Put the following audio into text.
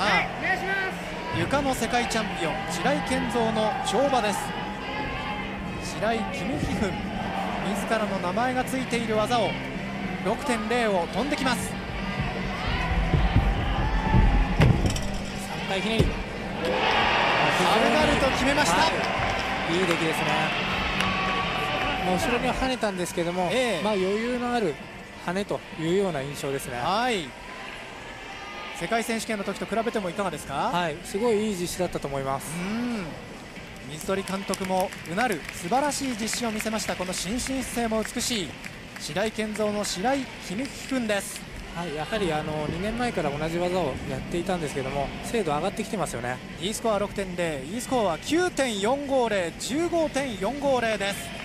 さあ、床の世界チャンピオン白井健三の跳馬です。白井キム・ヒフン、自らの名前がついている技を 6.0 を飛んできます。 3回ひねり、 軽々と決めました。 はい、いい出来ですね。後ろには跳ねたんですけども、余裕のある跳ねというような印象ですね。 はい、世界選手権の時と比べてもいかがですか？ はい、すごいいい実施だったと思います。 水鳥監督もうなる素晴らしい実施を見せました。この心身姿勢も美しい白井健三の白井キム・ヒフンです。 はい、やはり2年前から同じ技をやっていたんですけども、精度上がってきてますよね。 D スコア 6.0、E スコアは 9.450、15.450 です。